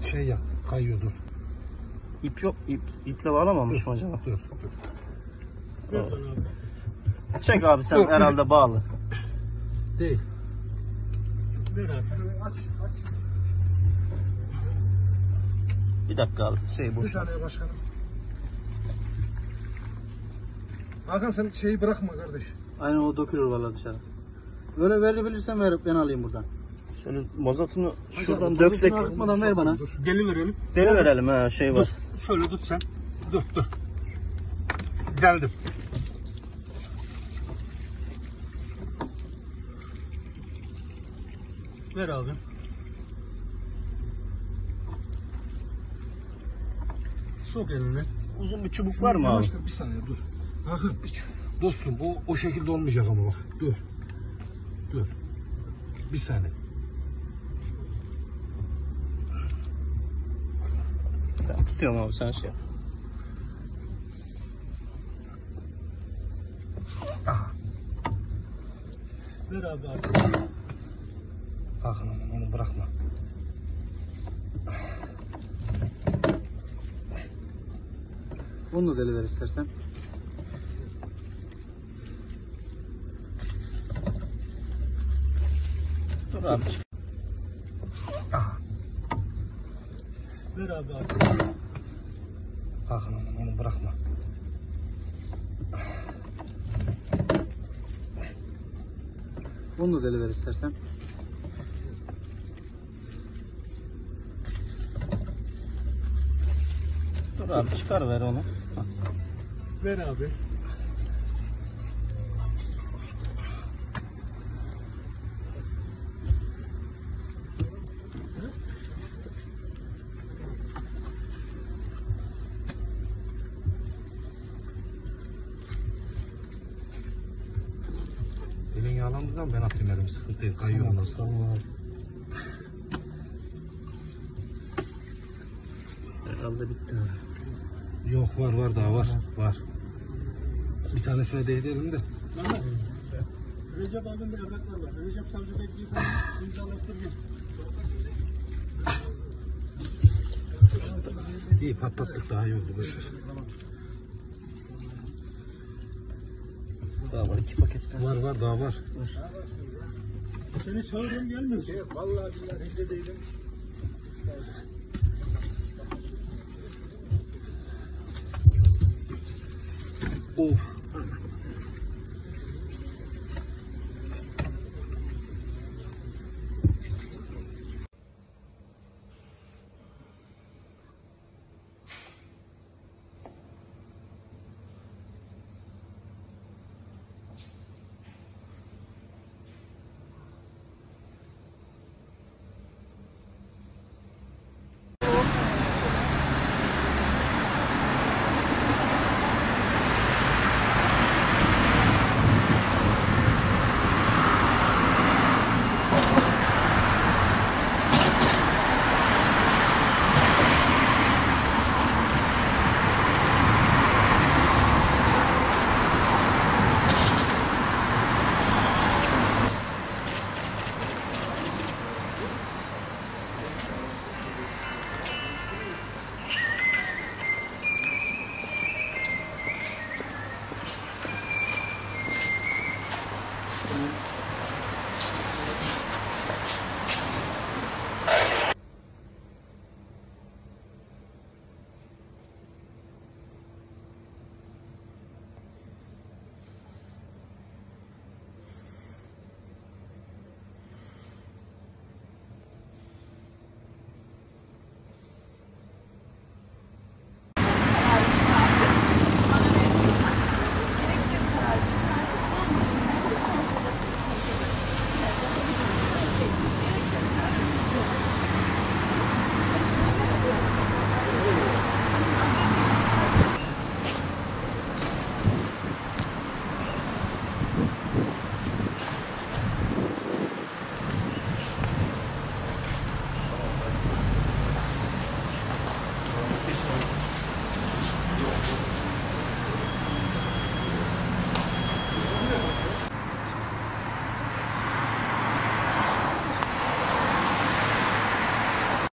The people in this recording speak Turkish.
şey yap. Kayıyor dur. İp yok. İple bağlamamış mı acaba? Dur. Çek abi sen Dur. herhalde bağlı. Değil. Ver abi. Aç. Bir dakika abi. Bir Boş. saniye başkanım. Hakan sen şeyi bırakma kardeş. Aynen o dökülür valla dışarı. Öyle verebilirsen ver, ben alayım buradan. Şöyle mazotunu şuradan Hocam, döksek. mazotunu Akmadan ver bana. Dur. Deli verelim. Deli verelim ha şey var. Dur. Şöyle tut sen. Dur. Geldim. Ver abi. Sok elini. Uzun bir çubuk var mı abi? Yavaşla, bir saniye dur. Hakan. Dostum o şekilde olmayacak ama bak. Dur. Bir saniye. Ben tutuyorum abi sen şey yap. Ver abi. Hakan onu bırakma. Bunu da deli ver istersen. Dur abi. Ver abi. Hakan onu bırakma. Bunu da deli ver istersen. Dur abi çıkar ver onu. Ver abi. Elin yağlandığı ben atayım elimi, sıkıntı değil. Kayıyor ondan sonra. Tamam abi. Herhalde bitti abi. Yok var daha var. Bir tanesine değdirelim de. Recep abim bir evraklar var. Recep savcı bekliyor. İmzalattırıyor. İyi patlattık, daha iyi oldu böyle. Daha var 2 paketten. Var daha var. Seni çağırıyorum gelmiyorsun. Vallahi billahi evde değilim. Of.